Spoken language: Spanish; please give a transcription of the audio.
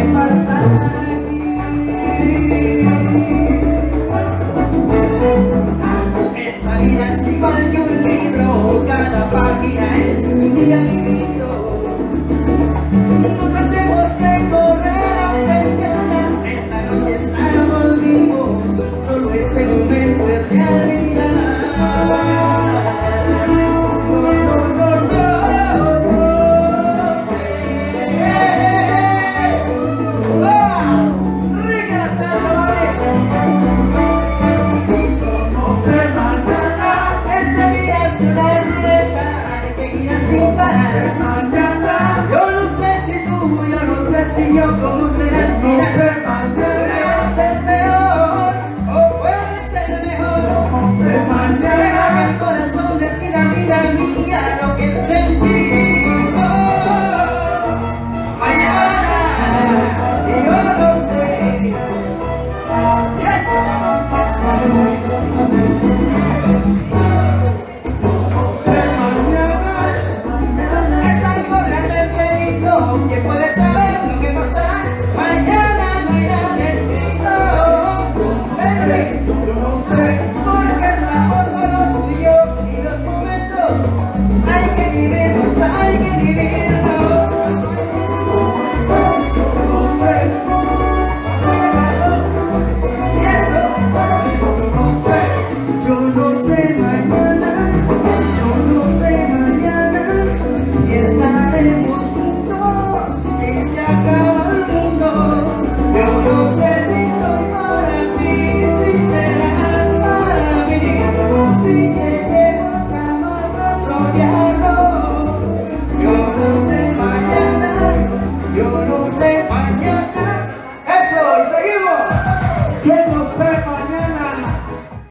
Esta vida es igual que un libro, cada página es un día vivido. No tratemos de correr antes de andar, esta noche estamos vivos, solo este momento es realidad. ¿Cómo será el final? Puede ser peor o puede ser mejor. Deja que el corazón decida, vida mía, lo que sentimos. Mañana, yo lo sé. Yes. Es algo realmente lindo que puede ser.